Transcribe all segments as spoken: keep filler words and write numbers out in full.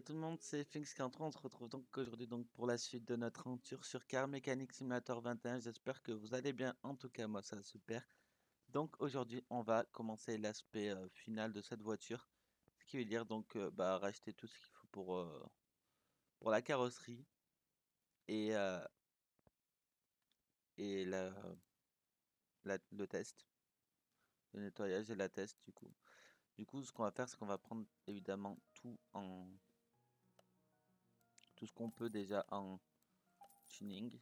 tout le monde, c'est Finks quarante-trois. On se retrouve donc aujourd'hui donc pour la suite de notre aventure sur Car Mechanic Simulator vingt et un. J'espère que vous allez bien. En tout cas, moi, ça va super. Donc aujourd'hui, on va commencer l'aspect euh, final de cette voiture. Ce qui veut dire donc euh, bah, racheter tout ce qu'il faut pour, euh, pour la carrosserie et, euh, et la, la- le test, le nettoyage et la test du coup. Du coup, ce qu'on va faire, c'est qu'on va prendre évidemment tout en tout ce qu'on peut déjà en tuning.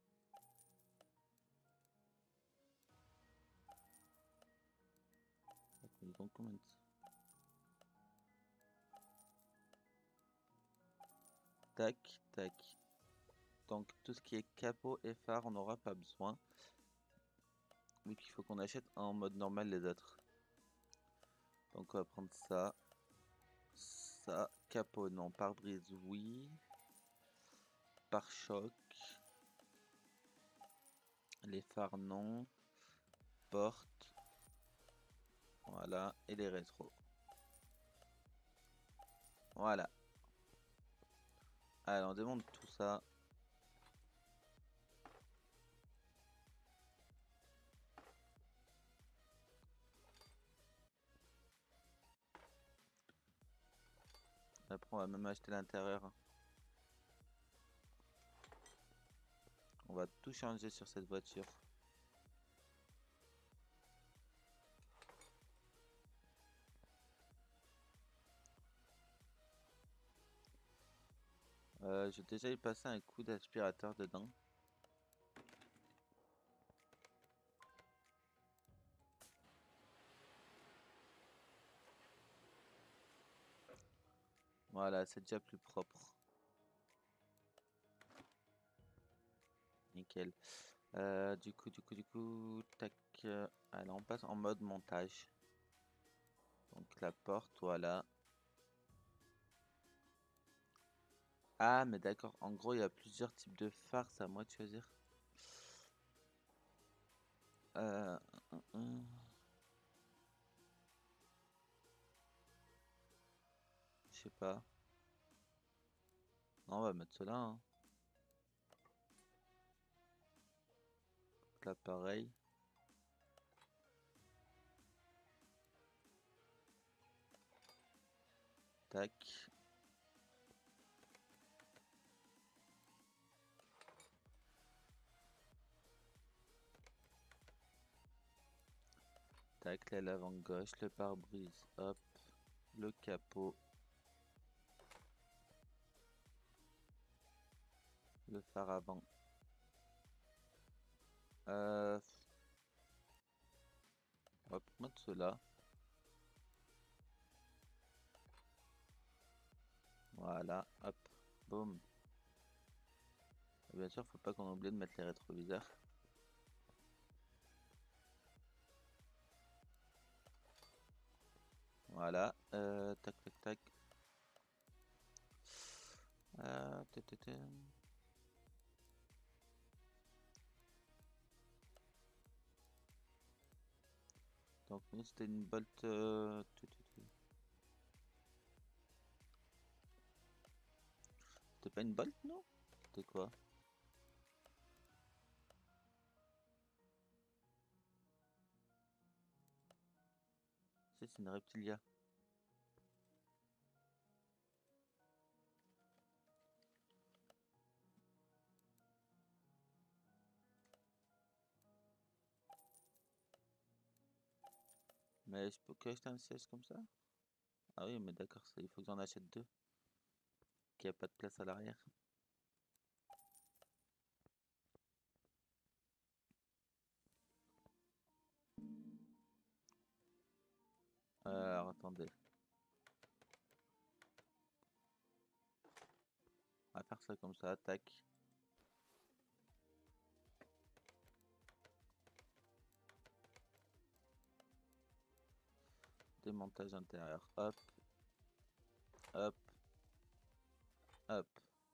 Donc, combien de- Tac, tac. Donc tout ce qui est capot et phare, on n'aura pas besoin. Vu qu'il faut qu'on achète en mode normal les autres. Donc on va prendre ça. Ça. Capot, non. Pare-brise, oui. Pare-choc. Les phares, non. Porte. Voilà. Et les rétros. Voilà. Allez, on démonte tout ça. Après, on va même acheter l'intérieur. On va tout changer sur cette voiture. Euh, J'ai déjà eu passé un coup d'aspirateur dedans. Voilà, c'est déjà plus propre. Nickel. Euh, du coup, du coup, du coup, tac. euh, Alors, on passe en mode montage. Donc, la porte, voilà. Ah, mais d'accord. En gros, il y a plusieurs types de phares, c'est à moi de choisir. Euh, hum, hum. Je sais pas. Non, on va mettre cela, hein. Là, pareil. Tac. Tac, la l'avant gauche, le pare-brise, hop. Le capot. Le phare avant. Euh, on va mettre cela. Voilà, hop. Boum. Et bien sûr, faut pas qu'on oublie de mettre les rétroviseurs. Voilà. Euh, tac, tac, tac. Euh, ta, ta, ta. Donc, nous, c'était une Bolt. euh, tu, tu, tu. C'était pas une Bolt, non? C'était quoi? Si, c'est une Reptilia. Mais je peux que acheter un siège comme ça? Ah oui, mais d'accord, ça, il faut que j'en achète deux. Qu'il n'y a pas de place à l'arrière. Euh, alors attendez. On va faire ça comme ça, tac. Démontage intérieur, hop, hop, hop.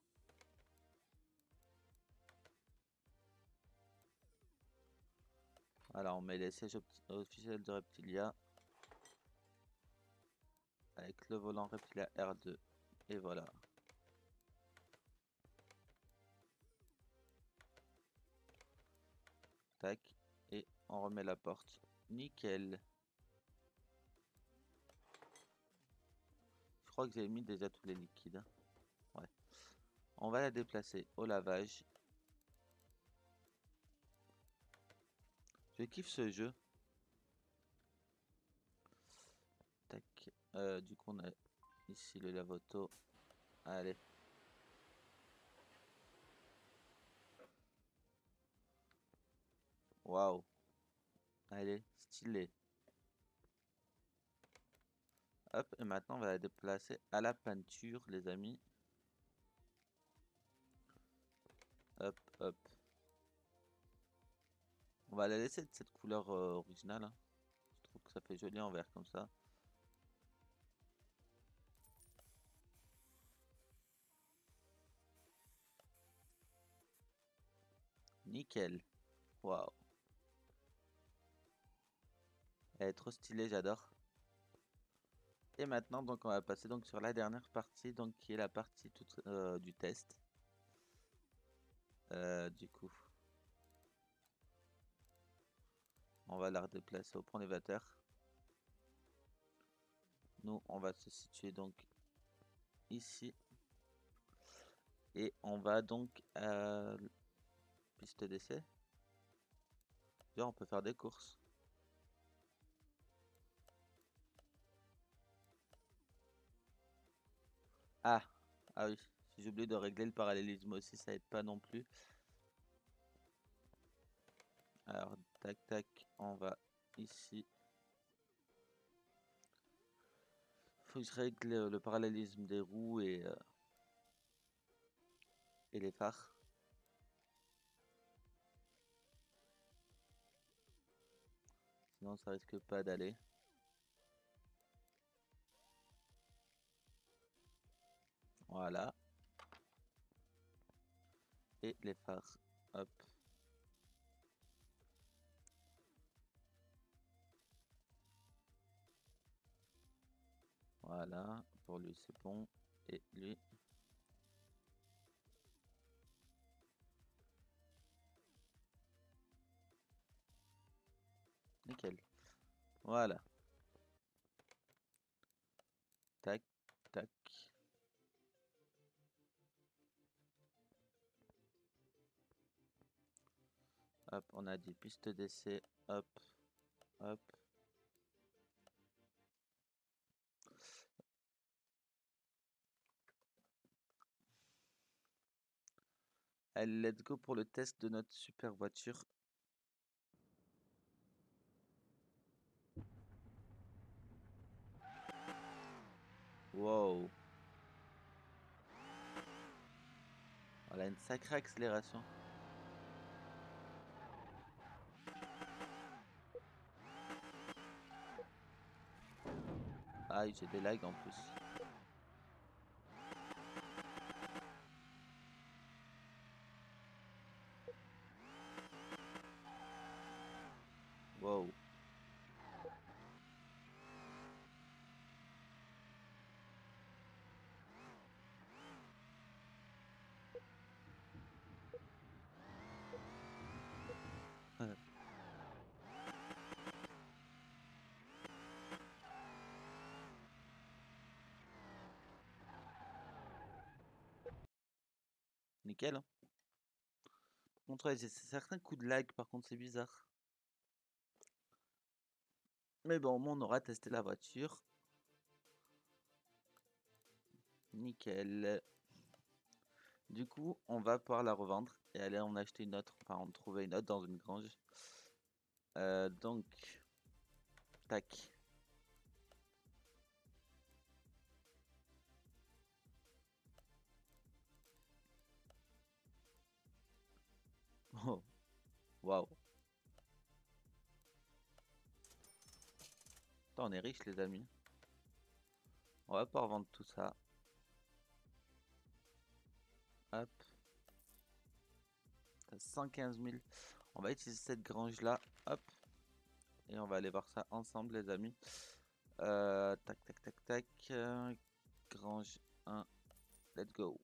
Alors on met les sièges officiels de Reptilia. Avec le volant Reptilia R deux. Et voilà. Tac. Et on remet la porte. Nickel. Je crois que j'ai mis déjà tous les liquides. Ouais. On va la déplacer au lavage. Je kiffe ce jeu. Tac. Euh, du coup, on a ici le lave-auto. Allez. Waouh. Allez, stylé. Hop, et maintenant on va la déplacer à la peinture, les amis. Hop, hop. On va la laisser de cette couleur euh, originale, hein. Je trouve que ça fait joli en vert comme ça. Nickel. Waouh. Elle est trop stylée, j'adore. Et maintenant, donc, on va passer donc sur la dernière partie, donc qui est la partie toute, euh, du test. Euh, du coup, on va la redéplacer au point élévateur. Nous, on va se situer donc ici. Et on va donc à piste d'essai. Là, on peut faire des courses. Ah, ah oui, si j'ai oublié de régler le parallélisme aussi, ça aide pas non plus. Alors, tac, tac, on va ici. Faut que je règle euh, le parallélisme des roues et, euh, et les phares. Sinon, ça risque pas d'aller. Voilà. Et les phares. Hop. Voilà. Pour lui, c'est bon. Et lui. Nickel. Voilà. Tac, tac. Hop, on a dit piste d'essai. Hop, hop. Allez, let's go pour le test de notre super voiture. Wow. Voilà, une sacrée accélération. Ah, j'ai des lags en plus. Wow. Nickel, hein. Par contre, ouais, j'ai certains coups de lag, par contre, c'est bizarre. Mais bon, on aura testé la voiture. Nickel. Du coup, on va pouvoir la revendre et aller en acheter une autre. Enfin, en trouver une autre dans une grange. Euh, donc, tac. Oh, waouh. Putain, on est riche, les amis. On va pouvoir vendre tout ça. Hop. cent quinze mille. On va utiliser cette grange là. Hop. Et on va aller voir ça ensemble, les amis. Euh, tac, tac, tac, tac. Euh, grange un. let's go.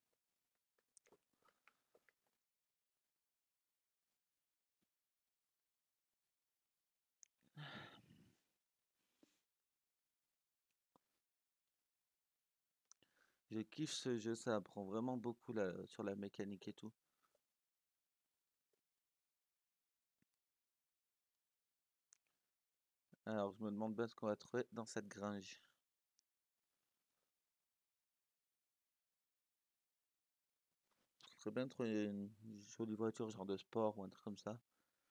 Je kiffe ce jeu, ça apprend vraiment beaucoup là, sur la mécanique et tout. Alors, je me demande bien ce qu'on va trouver dans cette grange. Ce serait bien de trouver une jolie voiture, genre de sport ou un truc comme ça.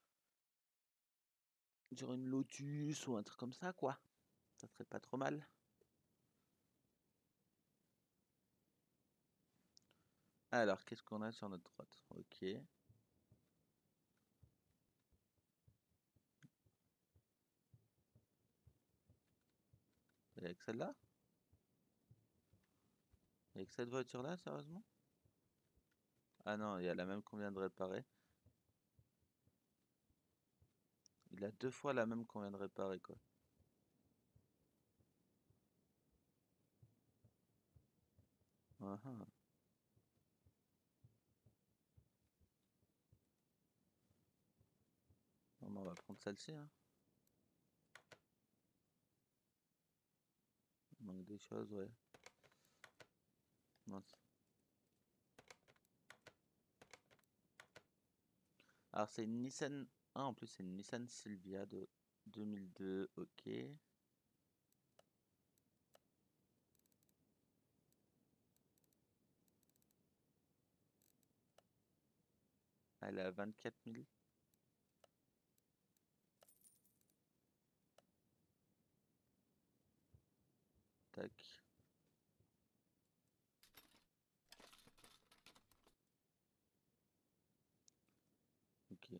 Genre une Lotus ou un truc comme ça, quoi. Ça serait pas trop mal. Alors, qu'est-ce qu'on a sur notre droite? Ok. Avec celle-là? Avec cette voiture-là, sérieusement? Ah non, il y a la même qu'on vient de réparer. Il a deux fois la même qu'on vient de réparer, quoi. Ah ah. Bon, bah, on va prendre celle-ci, hein. Il manque des choses, ouais. Non, c'est- Alors, c'est une Nissan. Ah, en plus, c'est une Nissan Silvia de deux mille deux. Ok. Elle est à vingt-quatre mille. Tac. Ok.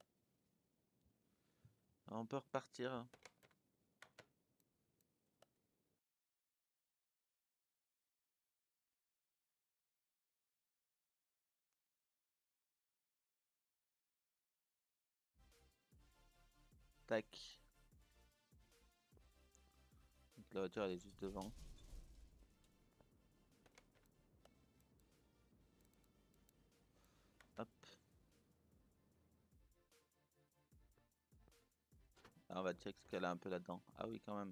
On peut repartir, hein. Tac. Donc, la voiture, elle est juste devant. Hop. Ah, on va check ce qu'elle a un peu là-dedans. Ah oui, quand même.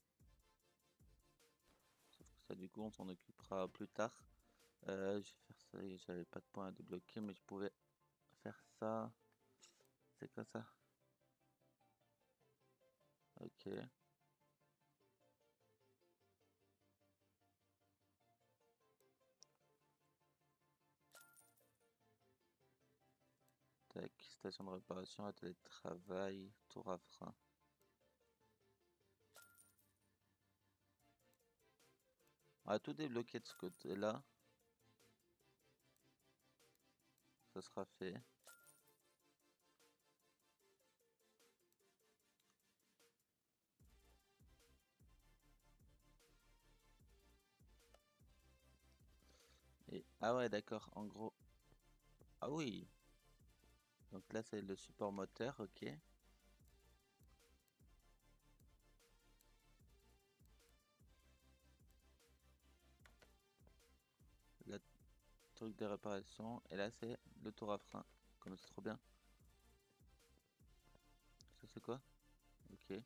Sauf que ça, du coup, on s'en occupera plus tard. Euh, je vais faire ça. J'avais pas de points à débloquer, mais je pouvais faire ça. C'est quoi ça? Ok. Tac. Station de réparation, atelier de travail, tour à frein. On va tout débloquer de ce côté-là. Ça sera fait. Et ah ouais, d'accord. En gros. Ah oui. Donc là, c'est le support moteur. Ok. Le truc de réparation. Et là, c'est le tour à frein. Comme c'est trop bien. Ça, c'est quoi? Ok.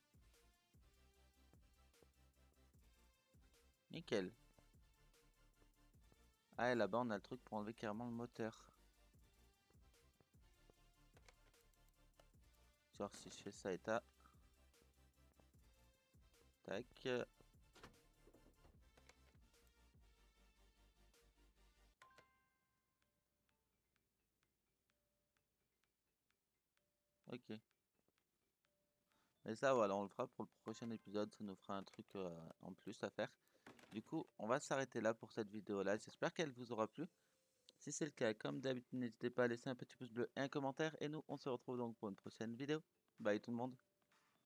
Nickel. Ah, et là-bas, on a le truc pour enlever carrément le moteur. Genre, si je fais ça état. Tac. Ok. Et ça, voilà, on le fera pour le prochain épisode. Ça nous fera un truc euh, en plus à faire. Du coup, on va s'arrêter là pour cette vidéo-là. J'espère qu'elle vous aura plu. Si c'est le cas, comme d'habitude, n'hésitez pas à laisser un petit pouce bleu et un commentaire. Et nous, on se retrouve donc pour une prochaine vidéo. Bye tout le monde.